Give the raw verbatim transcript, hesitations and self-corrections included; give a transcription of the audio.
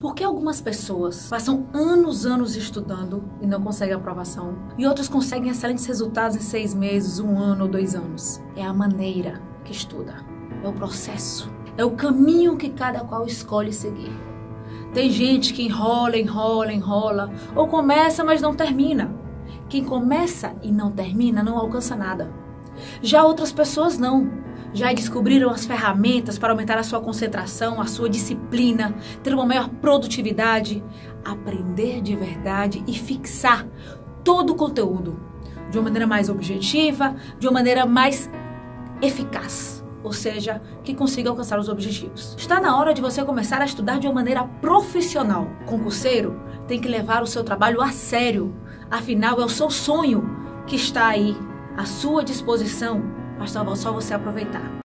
Por que algumas pessoas passam anos, anos estudando e não conseguem aprovação? E outras conseguem excelentes resultados em seis meses, um ano ou dois anos? É a maneira que estuda, é o processo, é o caminho que cada qual escolhe seguir. Tem gente que enrola, enrola, enrola, ou começa, mas não termina. Quem começa e não termina não alcança nada. Já outras pessoas não. Já descobriram as ferramentas para aumentar a sua concentração, a sua disciplina, ter uma maior produtividade, aprender de verdade e fixar todo o conteúdo de uma maneira mais objetiva, de uma maneira mais eficaz, ou seja, que consiga alcançar os objetivos. Está na hora de você começar a estudar de uma maneira profissional. Concurseiro tem que levar o seu trabalho a sério, afinal é o seu sonho que está aí à sua disposição. Basta só você aproveitar.